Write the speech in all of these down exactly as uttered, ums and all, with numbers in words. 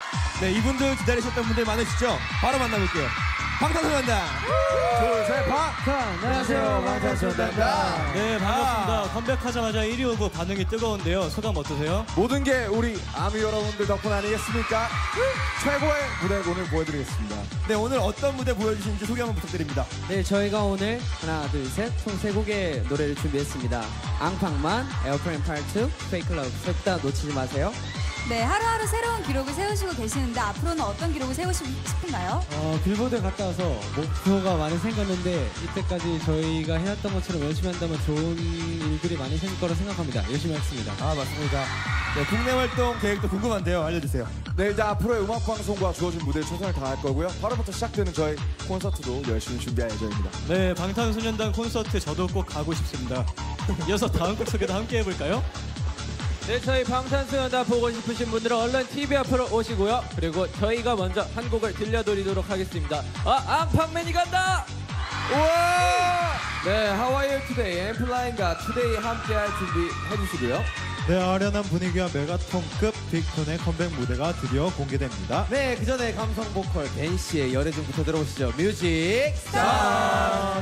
네, 이분들 기다리셨던 분들 많으시죠? 바로 만나볼게요. 방탄소년단. 둘, 셋, 방탄. 안녕하세요, 방탄소년단입니다. 네, 반갑습니다. 아. 컴백하자마자 일 위 오고 반응이 뜨거운데요. 소감 어떠세요? 모든 게 우리 아미 여러분들 덕분 아니겠습니까? 최고의 무대 오늘 보여드리겠습니다. 네, 오늘 어떤 무대 보여주시는지 소개 한번 부탁드립니다. 네, 저희가 오늘 하나, 둘, 셋, 총 세 곡의 노래를 준비했습니다. 앙팡만, 에어프레임 파트, 페이크 러브, 셋 다 놓치지 마세요. 네, 하루하루 새로운 기록을 세우시고 계시는데 앞으로는 어떤 기록을 세우시고 싶은가요? 어, 빌보드에 갔다 와서 목표가 많이 생겼는데 이때까지 저희가 해왔던 것처럼 열심히 한다면 좋은 일들이 많이 생길 거라 생각합니다. 열심히 하겠습니다. 아, 맞습니다. 네, 국내 활동 계획도 궁금한데요. 알려주세요. 네, 일단 앞으로의 음악방송과 주어진 무대에 최선을 다할 거고요. 바로부터 시작되는 저희 콘서트도 열심히 준비할 예정입니다. 네, 방탄소년단 콘서트 저도 꼭 가고 싶습니다. 이어서 다음 곡 소개도 함께 해볼까요? 네, 저희 방탄소년단 보고 싶으신 분들은 얼른 티비 앞으로 오시고요. 그리고 저희가 먼저 한 곡을 들려드리도록 하겠습니다. 아, 앙팡맨이 간다! 우와! 네, 하와이어 투데이, 엠플라인과 투데이 함께할 준비 해주시고요. 네, 아련한 분위기와 메가톤급 빅톤의 컴백 무대가 드디어 공개됩니다. 네, 그 전에 감성 보컬 댄씨의 열애좀부터 들어보시죠. 뮤직 스타트!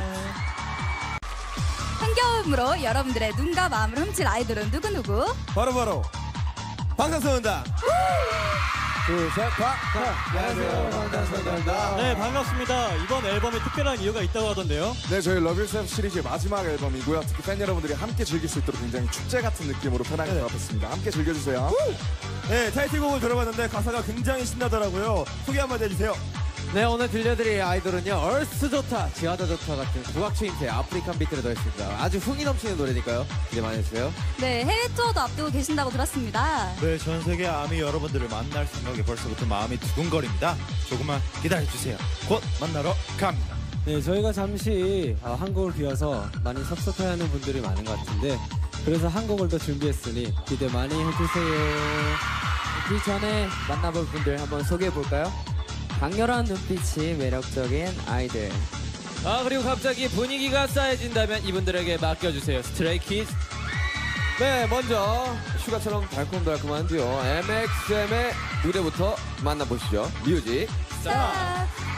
흥겨움으로 여러분들의 눈과 마음을 훔칠 아이돌은 누구누구? 바로바로 방탄소년단. 둘, 셋, 방탄. 안녕하세요, 방탄소년단. 네, 반갑습니다. 이번 앨범에 특별한 이유가 있다고 하던데요. 네, 저희 러브 유셀프 시리즈의 마지막 앨범이고요. 특히 팬 여러분들이 함께 즐길 수 있도록 굉장히 축제 같은 느낌으로 편하게 네. 작업했습니다. 함께 즐겨주세요. 네, 타이틀곡을 들어봤는데 가사가 굉장히 신나더라고요. 소개 한번 해주세요. 네, 오늘 들려드릴 아이돌은요, 얼스 좋다, 지하다 좋다 같은 국악 추임새 아프리칸 비트를 더했습니다. 아주 흥이 넘치는 노래니까요. 기대 많이 해주세요. 네, 해외 투어도 앞두고 계신다고 들었습니다. 네, 전 세계 아미 여러분들을 만날 생각에 벌써부터 마음이 두근거립니다. 조금만 기다려주세요. 곧 만나러 갑니다. 네, 저희가 잠시 어, 한국을 비워서 많이 섭섭해하는 분들이 많은 것 같은데 그래서 한 곡을 더 준비했으니 기대 많이 해주세요. 그 전에 만나볼 분들 한번 소개해볼까요? 강렬한 눈빛이 매력적인 아이들. 아, 그리고 갑자기 분위기가 쌓여진다면 이분들에게 맡겨주세요. 스트레이키즈. 네, 먼저 슈가처럼 달콤달콤한 듀오 엠엑스엠의 무대부터 만나보시죠. 뮤직 스탑!